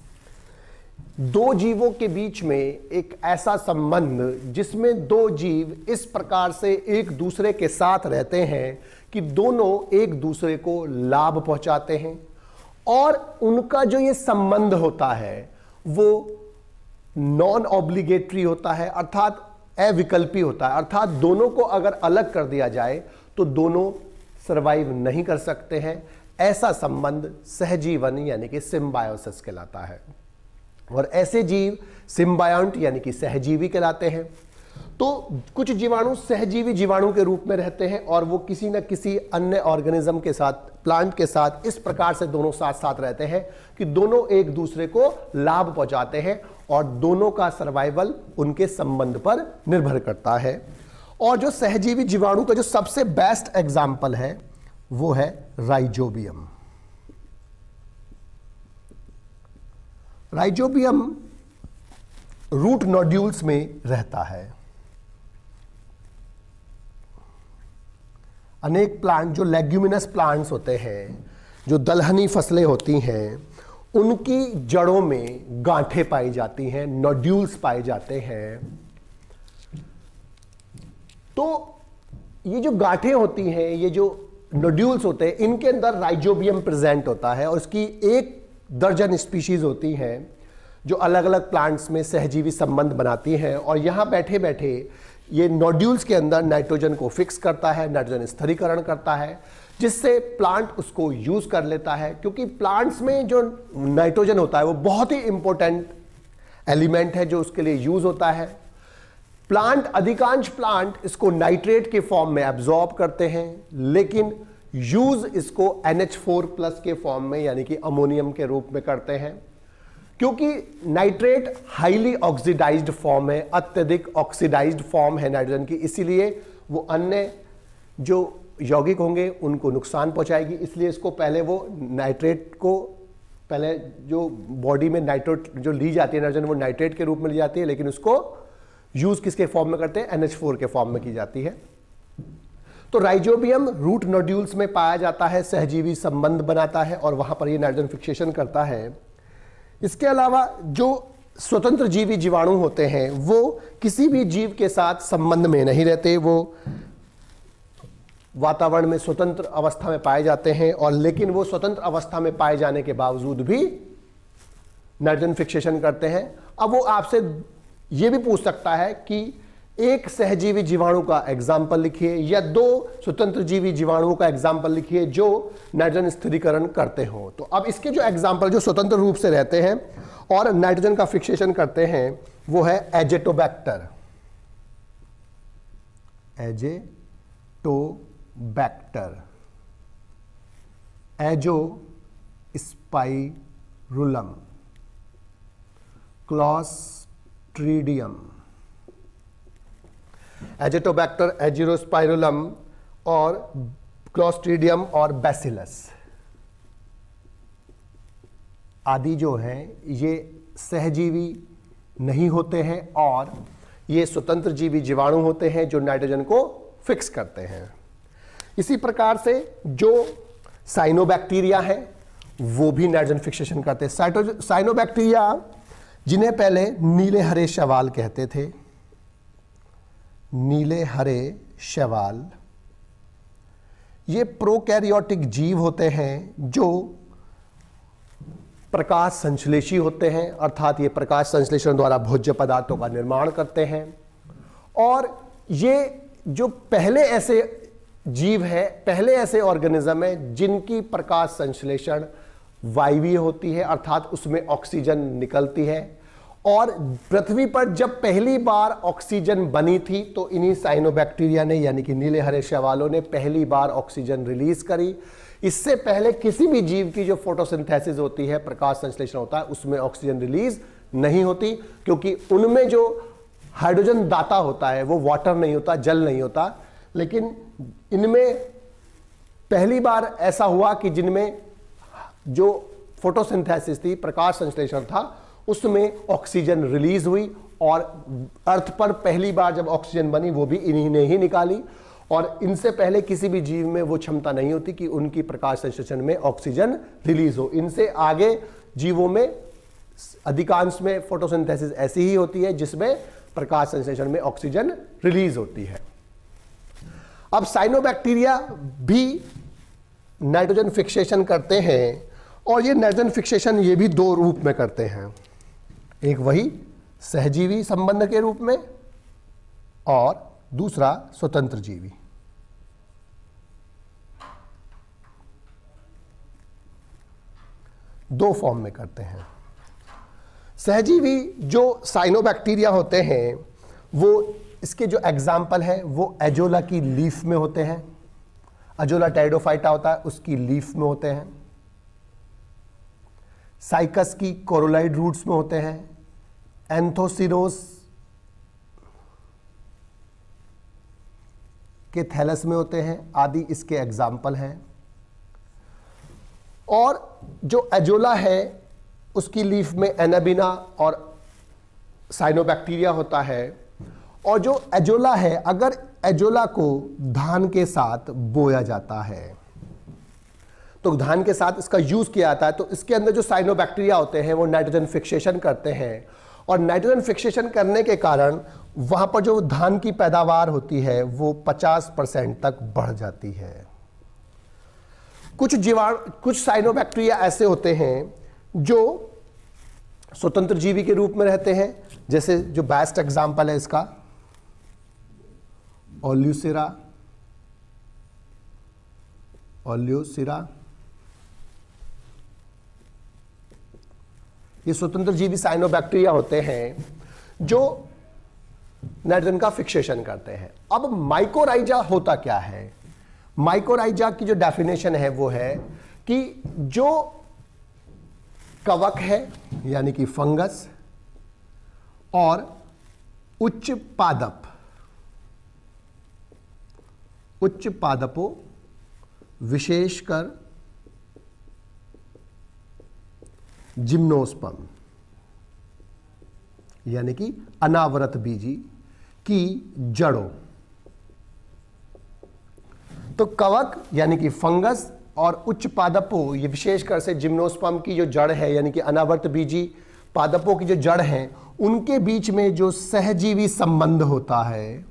Speaker 1: दो जीवों के बीच में एक ऐसा संबंध जिसमें दो जीव इस प्रकार से एक दूसरे के साथ रहते हैं कि दोनों एक दूसरे को लाभ पहुंचाते हैं, और उनका जो ये संबंध होता है वो नॉन ऑब्लिगेटरी होता है, अर्थात अविकल्पी होता है। अर्थात दोनों को अगर अलग कर दिया जाए तो दोनों सर्वाइव नहीं कर सकते हैं। ऐसा संबंध सहजीवन यानी कि सिम्बायोसिस कहलाता है, और ऐसे जीव सिम्बायंट यानी कि सहजीवी कहलाते हैं। तो कुछ जीवाणु सहजीवी जीवाणु के रूप में रहते हैं और वो किसी न किसी अन्य ऑर्गेनिज्म के साथ, प्लांट के साथ इस प्रकार से दोनों साथ साथ रहते हैं कि दोनों एक दूसरे को लाभ पहुंचाते हैं और दोनों का सर्वाइवल उनके संबंध पर निर्भर करता है। और जो सहजीवी जीवाणु का जो सबसे बेस्ट एग्जाम्पल है वो है राइजोबियम। राइजोबियम रूट नोड्यूल्स में रहता है। अनेक प्लांट जो लेग्यूमिनस प्लांट्स होते हैं, जो दलहनी फसलें होती हैं, उनकी जड़ों में गांठें पाई जाती हैं, नोड्यूल्स पाए जाते हैं। तो ये जो गांठें होती हैं, ये जो नोड्यूल्स होते हैं, इनके अंदर राइजोबियम प्रेजेंट होता है और उसकी एक दर्जन स्पीशीज होती हैं जो अलग अलग प्लांट्स में सहजीवी संबंध बनाती हैं। और यहाँ बैठे बैठे ये नोड्यूल्स के अंदर नाइट्रोजन को फिक्स करता है, नाइट्रोजन स्थिरीकरण करता है, जिससे प्लांट उसको यूज कर लेता है। क्योंकि प्लांट्स में जो नाइट्रोजन होता है वो बहुत ही इंपॉर्टेंट एलिमेंट है जो उसके लिए यूज होता है। प्लांट, अधिकांश प्लांट इसको नाइट्रेट के फॉर्म में एब्जॉर्ब करते हैं, लेकिन यूज इसको एन एच फोर प्लस के फॉर्म में यानी कि अमोनियम के रूप में करते हैं। क्योंकि नाइट्रेट हाईली ऑक्सीडाइज्ड फॉर्म है, अत्यधिक ऑक्सीडाइज्ड फॉर्म है नाइट्रोजन की, इसीलिए वो अन्य जो यौगिक होंगे उनको नुकसान पहुंचाएगी। इसलिए इसको पहले वो नाइट्रेट को, पहले जो बॉडी में नाइट्रेट जो ली जाती है नाइट्रोजन, वो नाइट्रेट के रूप में ली जाती है, लेकिन उसको यूज किसके फॉर्म में करते हैं? एन एच फोर के फॉर्म में की जाती है। तो राइजोबियम रूट नोड्यूल्स में पाया जाता है, सहजीवी संबंध बनाता है और वहां पर ये नाइट्रोजन फिक्सेशन करता है। इसके अलावा जो स्वतंत्र जीवी जीवाणु होते हैं वो किसी भी जीव के साथ संबंध में नहीं रहते, वो वातावरण में स्वतंत्र अवस्था में पाए जाते हैं, और लेकिन वो स्वतंत्र अवस्था में पाए जाने के बावजूद भी नाइट्रोजन फिक्सेशन करते हैं। अब वो आपसे ये भी पूछ सकता है कि एक सहजीवी जीवाणु का एग्जाम्पल लिखिए या दो स्वतंत्र जीवी जीवाणुओं का एग्जाम्पल लिखिए जो नाइट्रोजन स्थिरीकरण करते हो। तो अब इसके जो एग्जाम्पल जो स्वतंत्र रूप से रहते हैं और नाइट्रोजन का फिक्सेशन करते हैं वो है azotobacter. Azotobacter, azospirillum, clostridium, azotobacter, azospirillum और क्लॉस्ट्रीडियम और बैसिलस आदि जो हैं ये सहजीवी नहीं होते हैं और ये स्वतंत्र जीवी जीवाणु होते हैं जो नाइट्रोजन को फिक्स करते हैं। इसी प्रकार से जो साइनोबैक्टीरिया है वो भी नाइट्रोजन फिक्सेशन करते हैं। साइनोबैक्टीरिया जिन्हें पहले नीले हरे शैवाल कहते थे, नीले हरे शैवाल, ये प्रोकैरियोटिक जीव होते हैं जो प्रकाश संश्लेषी होते हैं, अर्थात ये प्रकाश संश्लेषण द्वारा भोज्य पदार्थों का निर्माण करते हैं। और ये जो पहले ऐसे जीव है, पहले ऐसे ऑर्गेनिज्म है जिनकी प्रकाश संश्लेषण वायवीय होती है, अर्थात उसमें ऑक्सीजन निकलती है। और पृथ्वी पर जब पहली बार ऑक्सीजन बनी थी तो इन्हीं साइनोबैक्टीरिया ने, यानी कि नीले हरे शैवालों ने पहली बार ऑक्सीजन रिलीज करी। इससे पहले किसी भी जीव की जो फोटोसिंथेसिस होती है, प्रकाश संश्लेषण होता है, उसमें ऑक्सीजन रिलीज नहीं होती, क्योंकि उनमें जो हाइड्रोजन दाता होता है वो वाटर नहीं होता, जल नहीं होता। लेकिन इनमें पहली बार ऐसा हुआ कि जिनमें जो फोटोसिंथेसिस थी, प्रकाश संश्लेषण था, उसमें ऑक्सीजन रिलीज हुई। और अर्थ पर पहली बार जब ऑक्सीजन बनी वो भी इन्हीं ने ही निकाली। और इनसे पहले किसी भी जीव में वो क्षमता नहीं होती कि उनकी प्रकाश संश्लेषण में ऑक्सीजन रिलीज हो। इनसे आगे जीवों में अधिकांश में फोटोसिंथेसिस ऐसी ही होती है जिसमें प्रकाश संश्लेषण में ऑक्सीजन रिलीज होती है। अब साइनोबैक्टीरिया भी नाइट्रोजन फिक्सेशन करते हैं, और ये नाइट्रोजन फिक्सेशन ये भी दो रूप में करते हैं, एक वही सहजीवी संबंध के रूप में और दूसरा स्वतंत्र जीवी। दो फॉर्म में करते हैं। सहजीवी जो साइनोबैक्टीरिया होते हैं वो, इसके जो एग्जाम्पल है वो एजोला की लीफ में होते हैं। एजोला टेरिडोफाइटा होता है, उसकी लीफ में होते हैं। साइकस की कोरोलाइड रूट्स में होते हैं। एंथोसिरोस के थैलस में होते हैं, आदि इसके एग्जाम्पल हैं। और जो एजोला है उसकी लीफ में एनाबिना और साइनोबैक्टीरिया होता है। और जो एजोला है, अगर एजोला को धान के साथ बोया जाता है तो धान के साथ इसका यूज किया जाता है, तो इसके अंदर जो साइनोबैक्टीरिया होते हैं वो नाइट्रोजन फिक्सेशन करते हैं। और नाइट्रोजन फिक्सेशन करने के कारण वहां पर जो धान की पैदावार होती है वो पचास परसेंट तक बढ़ जाती है। कुछ जीवाणु, कुछ साइनोबैक्टीरिया ऐसे होते हैं जो स्वतंत्र जीवी के रूप में रहते हैं, जैसे जो बेस्ट एग्जांपल है इसका ओल्यूसिरा, ओल्यूसिरा ये स्वतंत्र जीवी साइनोबैक्टीरिया होते हैं जो नाइट्रोजन का फिक्सेशन करते हैं। अब माइकोराइजा होता क्या है? माइकोराइजा की जो डेफिनेशन है वो है कि जो कवक है यानी कि फंगस और उच्च पादप, उच्च पादपों विशेषकर जिम्नोस्पर्म यानी कि अनावृत बीजी की जड़ों, तो कवक यानी कि फंगस और उच्च पादपों, ये विशेषकर से जिम्नोस्पर्म की जो जड़ है यानी कि अनावृत बीजी पादपों की जो जड़ है, उनके बीच में जो सहजीवी संबंध होता है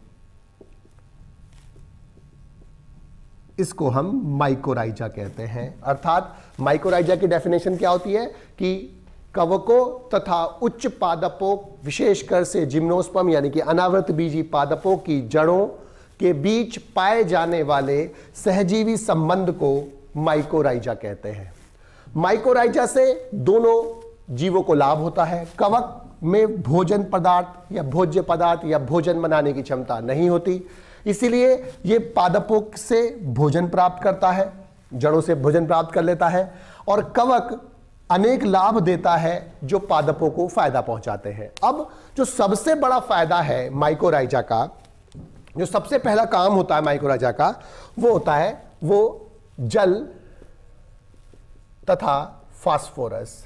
Speaker 1: इसको हम माइकोराइजा कहते हैं। अर्थात माइकोराइजा की डेफिनेशन क्या होती है कि कवकों तथा उच्च पादपों विशेषकर से जिम्नोस्पर्म यानी कि अनावृत बीजी पादपों की जड़ों के बीच पाए जाने वाले सहजीवी संबंध को माइकोराइजा कहते हैं। माइकोराइजा से दोनों जीवों को लाभ होता है। कवक में भोजन पदार्थ या भोज्य पदार्थ या भोजन बनाने की क्षमता नहीं होती, इसीलिए ये पादपों से भोजन प्राप्त करता है, जड़ों से भोजन प्राप्त कर लेता है। और कवक अनेक लाभ देता है जो पादपों को फायदा पहुंचाते हैं। अब जो सबसे बड़ा फायदा है माइकोराइजा का, जो सबसे पहला काम होता है माइकोराइजा का, वो होता है वो जल तथा फास्फोरस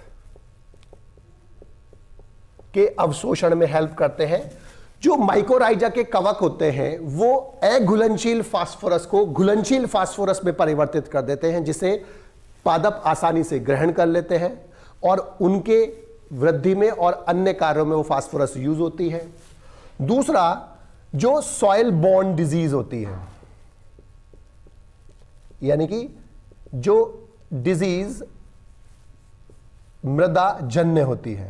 Speaker 1: के अवशोषण में हेल्प करते हैं। जो माइकोराइजा के कवक होते हैं वो अघुलनशील फास्फोरस को घुलनशील फास्फोरस में परिवर्तित कर देते हैं, जिसे पादप आसानी से ग्रहण कर लेते हैं और उनके वृद्धि में और अन्य कार्यों में वो फास्फोरस यूज होती है। दूसरा, जो सॉइल बॉर्न डिजीज होती है यानी कि जो डिजीज मृदा जन्य होती है,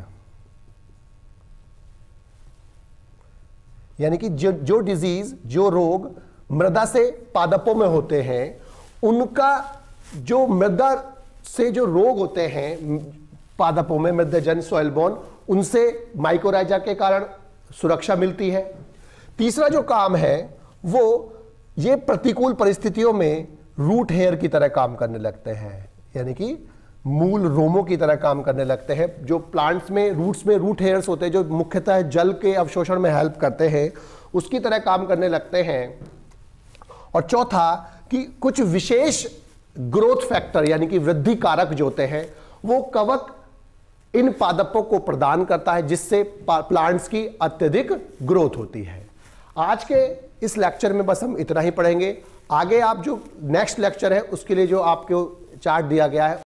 Speaker 1: यानी कि जो जो डिजीज जो रोग मृदा से पादपों में होते हैं, उनका जो मृदा से जो रोग होते हैं पादपों में, मृदजन, सॉइल बोर्न, उनसे माइकोराइजा के कारण सुरक्षा मिलती है। तीसरा जो काम है वो ये प्रतिकूल परिस्थितियों में रूट हेयर की तरह काम करने लगते हैं, यानी कि मूल रोमों की तरह काम करने लगते हैं। जो प्लांट्स में रूट्स में रूट हेयर्स होते हैं जो मुख्यतः जल के अवशोषण में हेल्प करते हैं, उसकी तरह काम करने लगते हैं। और चौथा कि कुछ विशेष ग्रोथ फैक्टर यानी कि वृद्धि कारक जो होते हैं वो कवक इन पादपों को प्रदान करता है, जिससे प्लांट्स की अत्यधिक ग्रोथ होती है। आज के इस लेक्चर में बस हम इतना ही पढ़ेंगे। आगे आप जो नेक्स्ट लेक्चर है उसके लिए जो आपको चार्ट दिया गया है